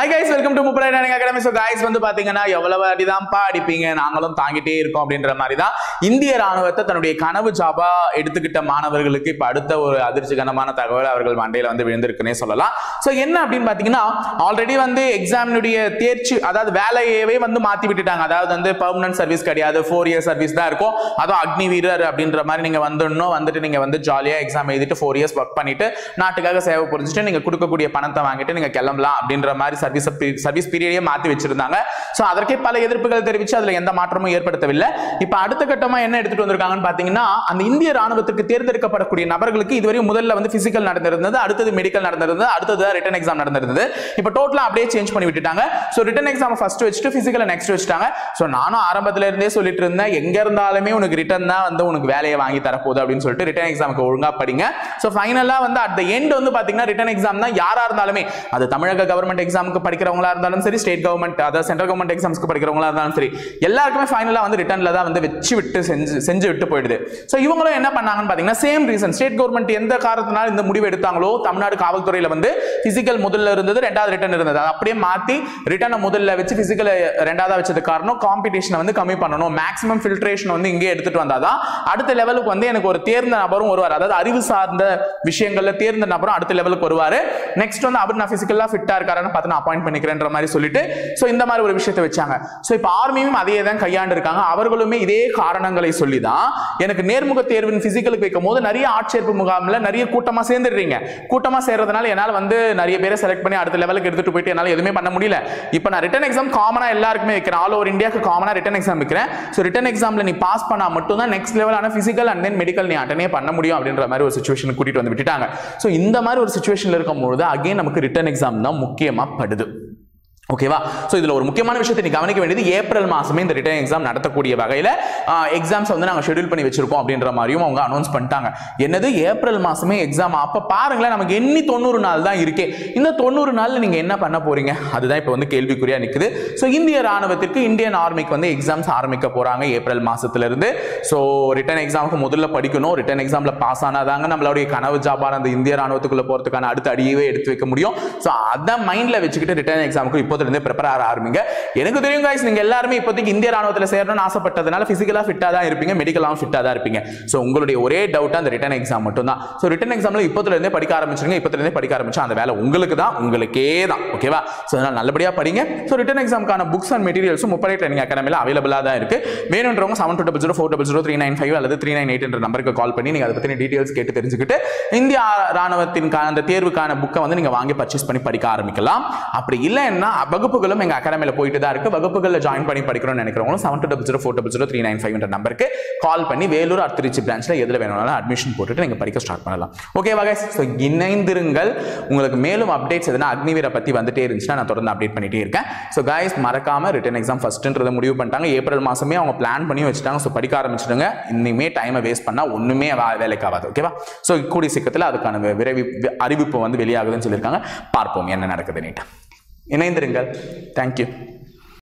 Hi guys, welcome to Mupalai Learning Academy. So guys வந்து பாத்தீங்கன்னா எவ்வளவு அடிதான்ப்பா அடிப்பீங்க, நாங்களும் தாங்கிட்டே இருக்கோம் அப்படின்ற மாதிரி தான் இந்திய ராணுவத்தை தன்னுடைய கனவு ஜாபா எடுத்துக்கிட்ட மாணவர்களுக்கு இப்ப அடுத்த ஒரு அதிர்ச்சிகரமான தகவல் அவர்கள் மண்டையில வந்து விழுந்திருக்குன்னே சொல்லலாம். சோ என்ன அப்படின்னு பாத்தீங்கன்னா ஆல்ரெடி வந்து எக்ஸாமினுடைய தேர்ச்சி, அதாவது வேலையவே வந்து மாத்தி விட்டுட்டாங்க. அதாவது வந்து பெர்மனன்ட் சர்வீஸ் கிடையாது, 4 இயர் சர்வீஸ் தான் இருக்கும். அதுவும் அக்னி வீரர் அப்படின்ற மாதிரி நீங்க வந்துட்டு நீங்க வந்து ஜாலியா எக்ஸாம் எழுதிட்டு 4 இயர்ஸ் ஒர்க் பண்ணிட்டு நாட்டுக்காக சேவை புரிஞ்சுட்டு நீங்க கொடுக்கக்கூடிய பணத்தை வாங்கிட்டு நீங்க கிளம்பலாம் அப்படின்ற மாதிரி சர்வீஸ் பீரியடே மாத்தி வச்சிருந்தாங்க. சோ அதற்கே பல எதிர்ப்புகள் தெரிவிச்சு அதுல எந்த மாற்றமும் ஏற்படுத்தவில்லை. இப்ப அடுத்த கட்டமா என்ன எடுத்துட்டு வந்திருக்காங்கன்னு பாத்தீங்கன்னா, அந்த இந்திய ராணுவத்துக்கு தேர்ந்தெடுக்கப்படக்கூடிய நபர்களுக்கு இதுவரை முதல்ல வந்து பிசிக்கல் நடந்திருந்தது, அடுத்தது மெடிக்கல் நடந்திருந்தது, அடுத்தது ரிட்டன் எக்ஸாம் நடந்திருந்தது. இப்ப டோட்டலா அப்படியே சேஞ்ச் பண்ணி விட்டுட்டாங்க. சோ ரிட்டன் எக்ஸாம் ஃபர்ஸ்ட் வச்சுட்டு பிசிக்கல் நெக்ஸ்ட் வச்சுட்டாங்க. சோ நானும் ஆரம்பத்துல இருந்தே சொல்லிட்டு இருந்தேன், எங்க இருந்தாலுமே உனக்கு ரிட்டன் தான் வந்து உனக்கு வேலையை வாங்கி தரப்போகுது அப்படின்னு சொல்லிட்டு ரிட்டன் எக்ஸாமுக்கு ஒழுங்கா படிங்க. சோ ஃபைனலா வந்து அட் தி எண்ட் வந்து பாத்தீங்கன்னா ரிட்டன் எக்ஸாம் தான் யாரா இருந்தாலுமே, அது தமிழக கவர்மெண்ட் எக்ஸாமுக்கு படிக்கிறவங்களா இருந்தாலும் சரி, ஸ்டேட் கவர்மெண்ட் அதாவது சென்ட்ரல் கவர்மெண்ட் எக்ஸாம்ஸ்க்கு படிக்கிறவங்களா இருந்தாலும் சரி, எல்லாருக்குமே ஃபைனலா வந்து ரிட்டன்ல தான் வந்து வச்சு விட்டு செஞ்சு விட்டு போயிடுது. சோ இவங்களும் என்ன பண்ணாங்கன்னு பாத்தீங்கன்னா சேம் ரீசன், ஸ்டேட் கவர்மெண்ட் எந்த காரணத்தினால இந்த முடிவு எடுத்தாங்களோ, தமிழ்நாடு காவல்துறையில வந்து பிசிக்கல் முதல்ல இருந்தது, ரெண்டாவது ரிட்டன் இருந்தது, அதை அப்படியே மாத்தி ரிட்டனை முதல்ல வச்சு பிசிக்கல் ரெண்டாவதா வச்சது காரணம் காம்படிஷனை வந்து கம்மி பண்ணணும், மேக்ஸிமம் ஃபில்ட்ரேஷன் வந்து இங்கே எடுத்துட்டு வந்தாதான் அடுத்த லெவலுக்கு வந்து எனக்கு ஒரு தேர்ந்த நபரும் வருவார். அதாவது அறிவு சார்ந்த விஷயங்கள்ல தேர்ந்த நபரும் அடுத்த லெவலுக்கு வருவாரு. நெக்ஸ்ட் வந்து அவர் நான் பிசிக்கலா ஃபிட்டா இருக்காருன்னு பார்த்து நான் அப்பாயிண்ட் பண்ணிக்கிறேன்ற மாதிரி சொல்லிட்டு சோ இந்த மாதிரி ஒரு விஷயத்தை வச்சாங்க. சோ இப்போ ஆர்மியும் அதே தான் கையாண்டு இருக்காங்க. அவர்களுமே இதே காரணங்களை சொல்லி தான் எனக்கு நேர்முக தேர்வின் பிசிக்கலுக்கு வைக்கும் போது நிறைய ஆட்சேர்ப்பு முகாம்ல நிறைய கூட்டமா சேர்ந்துடுறீங்க. கூட்டமா சேர்றதுனால என்னால வந்து நிறைய பேரை செலக்ட் பண்ணி அடுத்த லெவலுக்கு எடுத்துட்டு போயிட்டு என்னால எதுவுமே பண்ண முடியல. இப்போ நான் ரிட்டன் எக்ஸாம் காமனா எல்லாருக்குமே வைக்கிறேன், ஆல் ஓவர் இந்தியாவுக்கு காமனா ரிட்டன் எக்ஸாம் வைக்கிறேன். சோ ரிட்டன் எக்ஸாம்ல நீ பாஸ் பண்ணா மட்டும் தான் நெக்ஸ்ட் லெவலான பிசிக்கல் அண்ட் தென் மெடிக்கல் நீ அட்டனே பண்ண முடியும் அப்படின்ற மாதிரி ஒரு சிச்சுவேஷன் கூட்டிட்டு வந்து விட்டுட்டாங்க. சோ இந்த மாதிரி ஒரு சிச்சுவேஷன்ல இருக்கும்போது அகைன் நமக்கு ரிட்டன் எக்ஸாம் தான் முக்கியமா படுது. ஓகேவா? சோ இதுல ஒரு முக்கியமான விஷயத்தை நீ கவனிக்க வேண்டியது, ஏப்ரல் மாசமே இந்த ரிட்டன் எக்ஸாம் நடத்தக்கூடிய வகையில எக்ஸாம்ஸ் வந்து நாங்க ஷெட்யூல் பண்ணி வச்சிருக்கோம் அப்படின்ற மாதிரியும் அவங்க அனௌன்ஸ் பண்ணிட்டாங்க. என்னது ஏப்ரல் மாசமே எக்ஸாம்? அப்ப பாருங்களேன், நமக்கு எண்ணி 90 நாள் தான் இருக்கே. இந்த 90 நாள்ல நீங்க என்ன பண்ண போறீங்க? அதுதான் இப்ப வந்து கேள்விக்குறியா நிக்குது. சோ இந்திய ராணுவத்திற்கு, இந்தியன் ஆர்மிக்கு வந்து எக்ஸாம்ஸ் ஆரம்பிக்க போறாங்க ஏப்ரல் மாசத்துல இருந்து. சோ ரிட்டன் எக்ஸாமுக்கு முதல்ல படிக்கணும், ரிட்டன் எக்ஸாம்ல பாஸ் ஆனாதாங்க நம்மளுடைய கனவு ஜாபான அந்த இந்திய ராணுவத்துக்குள்ள போறதுக்கான அடுத்த அடியவே எடுத்து வைக்க முடியும். சோ அத மைண்ட்ல வச்சுக்கிட்டு ரிட்டன் எக்ஸாமுக்கு இப்போ ப்ரிப்பேர் ஆரம்பிங்க. எனக்கு தெரியும் गाइस, நீங்க எல்லாரும் இப்போதைக்கு இந்திய ராணுவத்துல சேரணும்னு ஆசைப்பட்டதனால பிசிக்கலா ஃபிட்டா தான் இருப்பீங்க, மெடிக்கலாவும் ஃபிட்டா தான் இருப்பீங்க. சோ உங்களுடைய ஒரே டவுட் அந்த ரிட்டன் எக்ஸாம் மட்டும் தான். சோ ரிட்டன் எக்ஸாம்ல இப்போதுல இருந்தே படிக்க ஆரம்பிச்சிருங்க. இப்போதுல இருந்தே படிக்க ஆரம்பிச்சா அந்த வேலை உங்களுக்கு தான், உங்களுக்கே தான். ஓகேவா? சோ அதனால நல்லபடியா படிங்க. சோ ரிட்டன் எக்ஸாம்க்கான புக்ஸ் அண்ட் மெட்டீரியல்ஸும் முப்படை ட்ரைனிங் அகாடமில அவைலபிளா தான் இருக்கு. வேணும்ன்றவங்க 7200400395 அல்லது 398 என்ற நம்பருக்கு கால் பண்ணி நீங்க அதை பத்தின டீடைல்ஸ் கேட்டு தெரிஞ்சுக்கிட்டு இந்திய ராணுவத்தின்கான அந்த தேர்வுக்கான புக்கை வந்து நீங்க வாங்கி பர்ச்சேஸ் பண்ணி படிக்க ஆரம்பிக்கலாம். அப்படி இல்லைன்னா வகுப்புகளும் எங்க அகாடமில போயிட்டு தான் இருக்கு. வகுப்புகள்ல ஜாயின் பண்ணி படிக்கணும்னு நினைக்கிறவங்க 7200400395 என்ற நம்பருக்கு கால் பண்ணி வேலூர் ஆர் திருச்சி பிரான்ச்ல எதுல வேணும்னாலும் அட்மிஷன் போட்டுட்டு நீங்க படிக்க ஸ்டார்ட் பண்ணலாம். ஓகேவா गाइस? சோ இணைந்திருங்கள். உங்களுக்கு மேலும் அப்டேட்ஸ் எதுனா அக்னிவீர பத்தி வந்துட்டே இருந்துச்சுன்னா நான் தொடர்ந்து அப்டேட் பண்ணிட்டே இருக்கேன். சோ गाइस மறக்காம ரிட்டன் எக்ஸாம் ஃபர்ஸ்ட்ன்றத முடிவு பண்ணிட்டாங்க. ஏப்ரல் மாசமே அவங்க பிளான் பண்ணி வச்சுட்டாங்க. சோ படிக்க ஆரம்பிச்சிடுங்க. இனிமே டைமை வேஸ்ட் பண்ணா ஒண்ணுமே வேலைக்கு ஆகாது. ஓகேவா? சோ கூடிய சீக்கிரத்துல அதுக்கான அறிவிப்பு வந்து வெளியாகுதுன்னு சொல்லியிருக்காங்க. பார்ப்போம் என்ன நடக்குது. நீட்டா இணைந்திருங்கள். தேங்க்யூ.